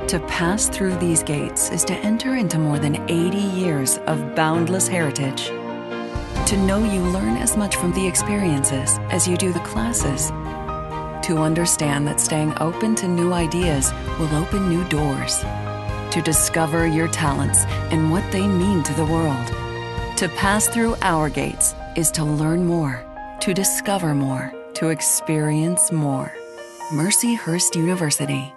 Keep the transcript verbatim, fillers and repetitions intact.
To pass through these gates is to enter into more than eighty years of boundless heritage. To know you learn as much from the experiences as you do the classes. To understand that staying open to new ideas will open new doors. To discover your talents and what they mean to the world. To pass through our gates is to learn more, to discover more, to experience more. Mercyhurst University.